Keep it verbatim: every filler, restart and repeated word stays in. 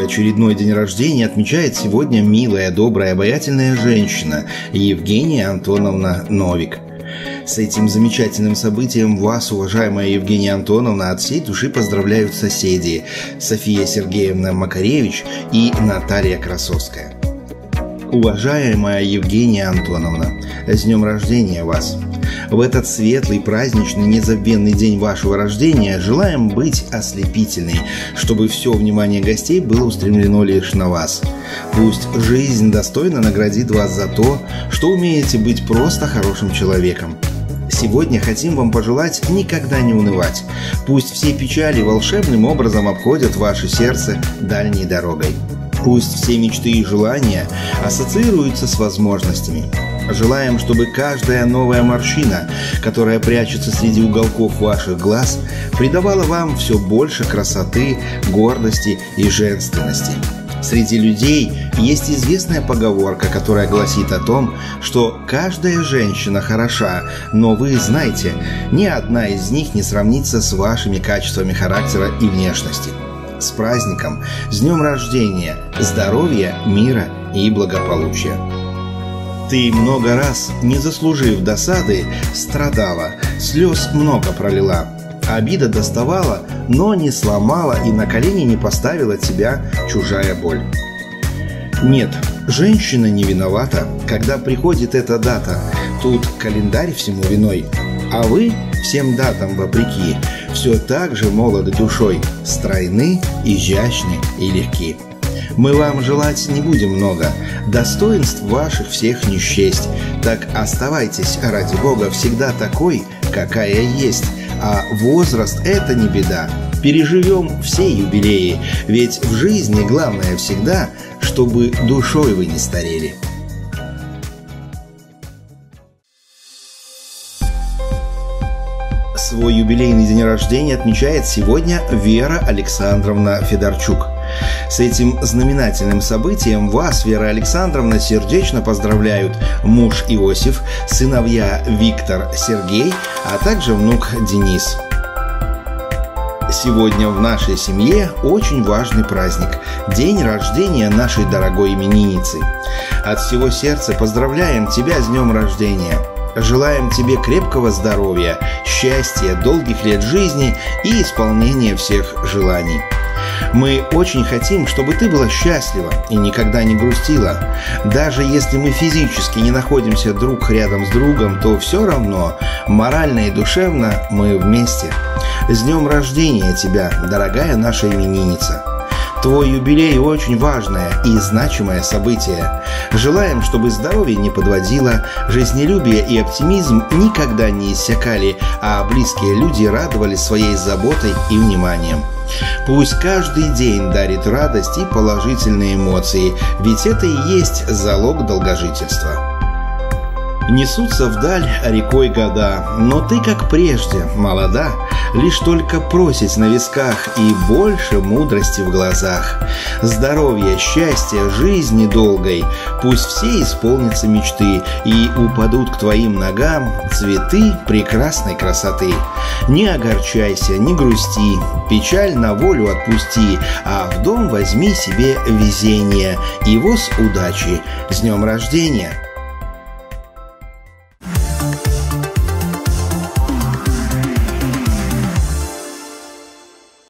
очередной день рождения отмечает сегодня милая, добрая, обаятельная женщина Евгения Антоновна Новик. С этим замечательным событием вас, уважаемая Евгения Антоновна, от всей души поздравляют соседи София Сергеевна Макаревич и Наталья Красовская. Уважаемая Евгения Антоновна, с днем рождения вас! В этот светлый, праздничный, незабвенный день вашего рождения желаем быть ослепительной, чтобы все внимание гостей было устремлено лишь на вас. Пусть жизнь достойно наградит вас за то, что умеете быть просто хорошим человеком. Сегодня хотим вам пожелать никогда не унывать. Пусть все печали волшебным образом обходят ваше сердце дальней дорогой. Пусть все мечты и желания ассоциируются с возможностями. Желаем, чтобы каждая новая морщина, которая прячется среди уголков ваших глаз, придавала вам все больше красоты, гордости и женственности. Среди людей есть известная поговорка, которая гласит о том, что каждая женщина хороша, но вы знаете, ни одна из них не сравнится с вашими качествами характера и внешности. С праздником, с днем рождения, здоровья, мира и благополучия! Ты много раз, не заслужив досады, страдала, слез много пролила. Обида доставала, но не сломала и на колени не поставила тебя чужая боль. Нет, женщина не виновата, когда приходит эта дата. Тут календарь всему виной. А вы, всем датам вопреки, все так же молоды душой, стройны, изящны и легки. Мы вам желать не будем много, достоинств ваших всех не счесть. Так оставайтесь, ради Бога, всегда такой, какая есть. А возраст – это не беда. Переживем все юбилеи, ведь в жизни главное всегда, чтобы душой вы не старели. Свой юбилейный день рождения отмечает сегодня Вера Александровна Федорчук. С этим знаменательным событием вас, Вера Александровна, сердечно поздравляют муж Иосиф, сыновья Виктор, Сергей, а также внук Денис. Сегодня в нашей семье очень важный праздник – день рождения нашей дорогой именинницы. От всего сердца поздравляем тебя с днем рождения! Желаем тебе крепкого здоровья, счастья, долгих лет жизни и исполнения всех желаний. Мы очень хотим, чтобы ты была счастлива и никогда не грустила. Даже если мы физически не находимся друг рядом с другом, то все равно, морально и душевно, мы вместе. С днем рождения тебя, дорогая наша именинница! Твой юбилей очень важное и значимое событие. Желаем, чтобы здоровье не подводило, жизнелюбие и оптимизм никогда не иссякали, а близкие люди радовали своей заботой и вниманием. Пусть каждый день дарит радость и положительные эмоции, ведь это и есть залог долгожительства. Несутся вдаль рекой года, но ты, как прежде, молода, лишь только просить на висках и больше мудрости в глазах. Здоровья, счастья, жизни долгой, пусть все исполнятся мечты и упадут к твоим ногам цветы прекрасной красоты. Не огорчайся, не грусти, печаль на волю отпусти, а в дом возьми себе везение и воз удачи. С днем рождения!